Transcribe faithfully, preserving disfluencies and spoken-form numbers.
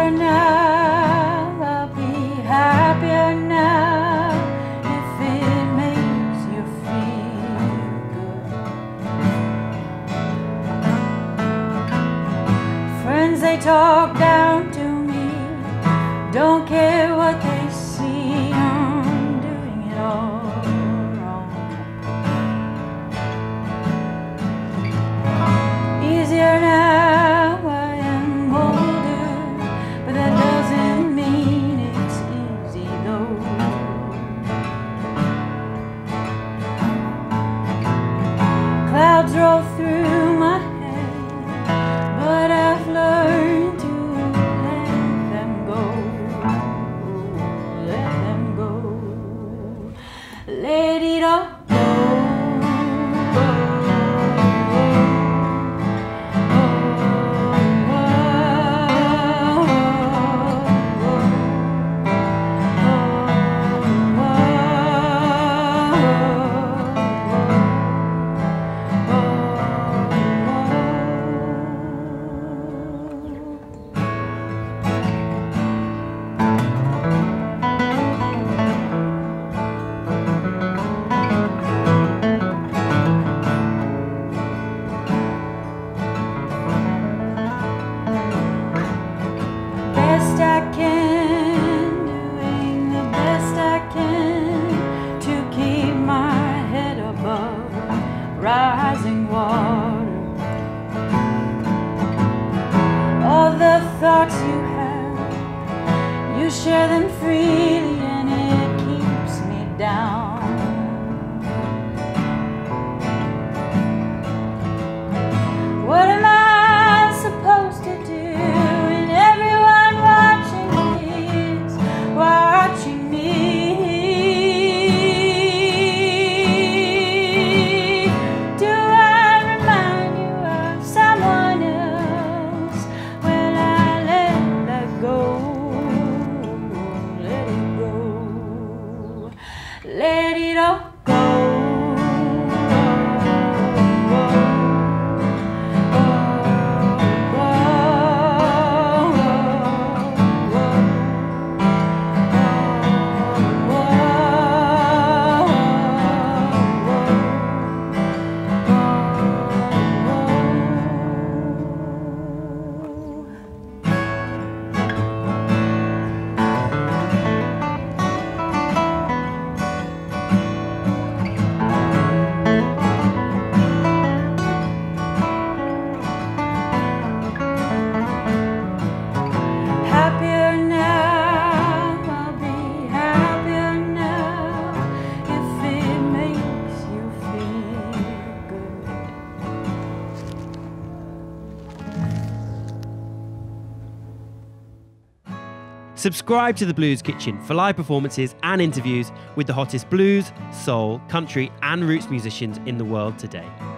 happier now, I'll be happier now, if it makes you feel good. Friends, they talk down to me, don't care what they see, I'm doing it all wrong. Easier now, I am older, but that doesn't mean it's easy though. Clouds roll through my head, but I've learned to let them go, let them go, let it all go. Best I can, doing the best I can to keep my head above rising water. All the thoughts you have, you share them freely and it keeps me down. What am I supposed to do? Watching me, do I remind you of someone else? Will I let that go, let it go, let it all go. Happier now, I'll be happier now, if it makes you feel good. Subscribe to The Blues Kitchen for live performances and interviews with the hottest blues, soul, country and roots musicians in the world today.